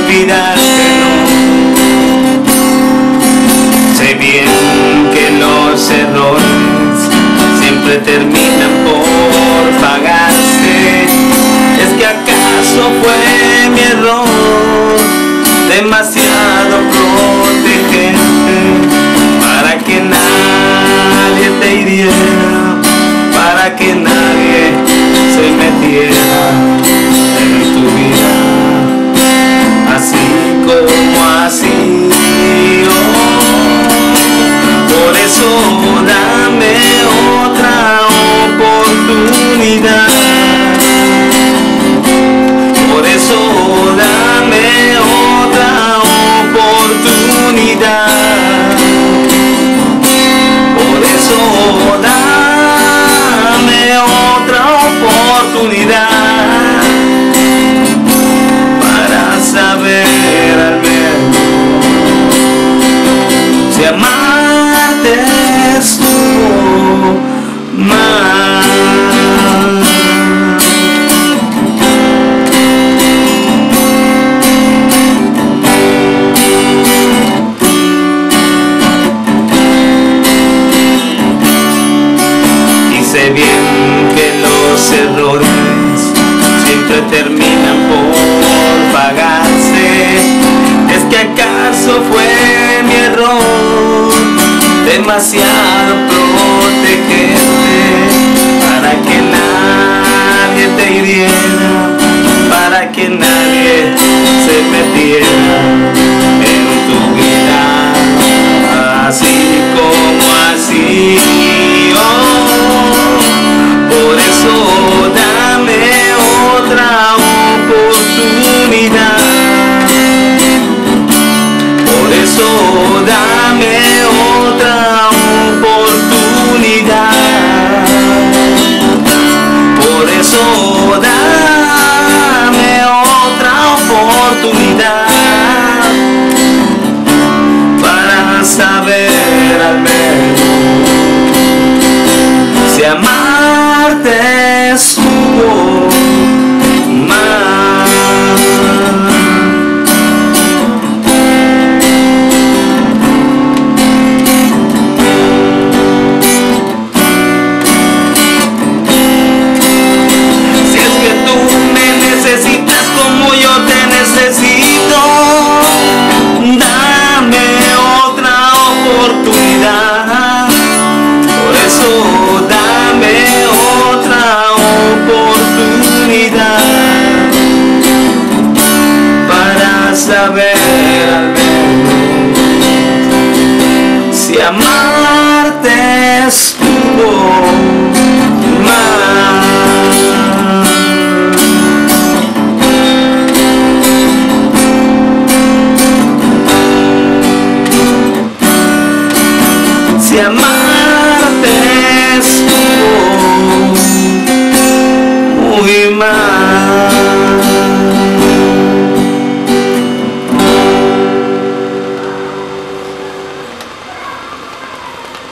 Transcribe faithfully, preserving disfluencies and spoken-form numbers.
olvidarte no. Sé bien que los errores siempre terminan por pagarse. ¿Es que acaso fue mi error demasiado protegerte para que nadie te hiriera, para que nadie se metiera en tu vida, así como así? Oh, por eso dame otra oportunidad. Por eso dame otra oportunidad. Por eso dame otra oportunidad para saber al menos si amarte estuvo mal. Sé bien que los errores siempre terminan por pagarse. ¿Es que acaso fue mi error demasiado protegerte para que nadie te hiriera, para que nadie se metiera en tu vida, así como así? Oh, por eso dame otra oportunidad. Por eso dame otra oportunidad. Por eso dame otra oportunidad para saber al menos si amarte estuvo mal. Si es que tú me necesitas como yo te necesito, dame otra oportunidad. Por eso dame otra oportunidad para saber al menos si amarte estuvo mal. Si amarte estuvo muy mal.